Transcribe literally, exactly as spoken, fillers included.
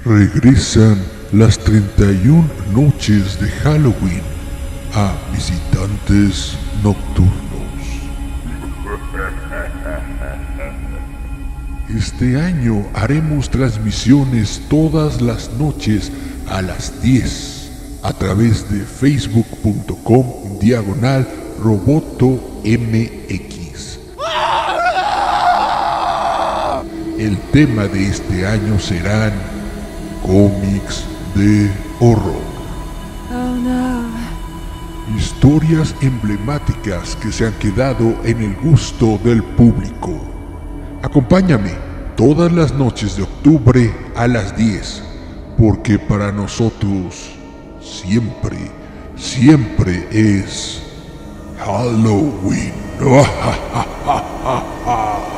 Regresan las treinta y una noches de Halloween a Visitantes Nocturnos. Este año haremos transmisiones todas las noches a las diez a través de facebook punto com diagonal roboto mx. El tema de este año serán cómics de horror. Oh no. Historias emblemáticas que se han quedado en el gusto del público. Acompáñame todas las noches de octubre a las diez, porque para nosotros siempre, siempre es Halloween.